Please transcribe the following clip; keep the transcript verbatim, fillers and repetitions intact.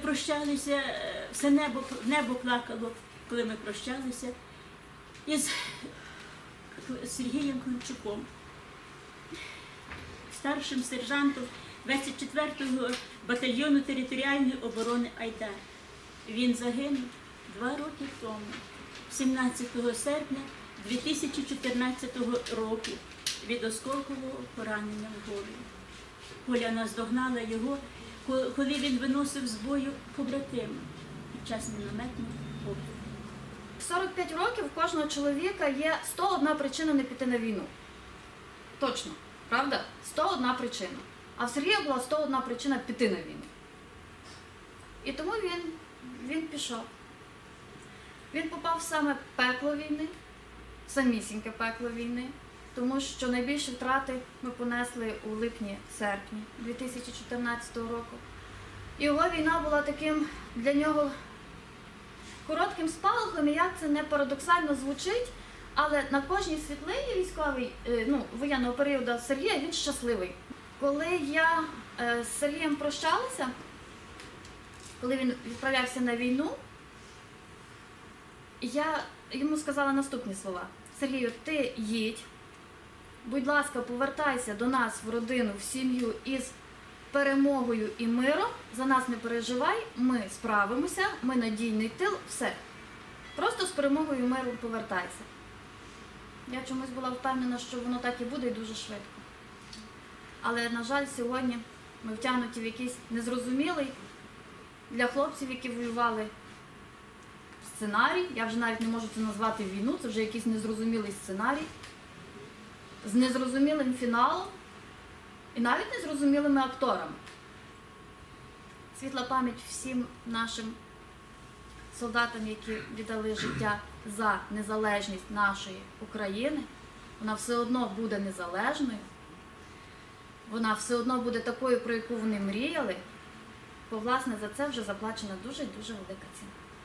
прощалися, все небо, небо плакало, коли ми прощалися із Сергієм Ключуком, старшим сержантом двадцять четвертого батальйону територіальної оборони «Айдар». Він загинув два роки тому, сімнадцятого серпня дві тисячі чотирнадцятого року, від осколкового поранення в голову. Поля наздогнала його, коли він виносив з бою побратима під час мінометного обстрілу. сорок п'ять років у кожного чоловіка є сто одна причина не піти на війну. Точно, правда? сто одна причина. А в Сергія була сто одна причина піти на війну. І тому він, він пішов. Він попав в саме пекло війни, самісіньке пекло війни, тому що найбільші втрати ми понесли у липні-серпні дві тисячі чотирнадцятого року. Його війна була таким для нього коротким спалахом, і як це не парадоксально звучить, але на кожній світлині військовій, ну, воєнного періоду Сергія, він щасливий. Коли я з Сергієм прощалася, коли він відправлявся на війну, я йому сказала наступні слова. Сергію, ти їдь, будь ласка, повертайся до нас в родину, в сім'ю із перемогою і миром, за нас не переживай, ми справимося, ми надійний тил, все. Просто з перемогою і миром повертайся. Я чомусь була впевнена, що воно так і буде, і дуже швидко. Але, на жаль, сьогодні ми втягнуті в якийсь незрозумілий для хлопців, які воювали, сценарій. Я вже навіть не можу це назвати війну, це вже якийсь незрозумілий сценарій. З незрозумілим фіналом і навіть незрозумілими акторами. Світла пам'ять всім нашим солдатам, які віддали життя за незалежність нашої України. Вона все одно буде незалежною. Вона все одно буде такою, про яку вони мріяли. Бо, власне, за це вже заплачена дуже-дуже велика ціна.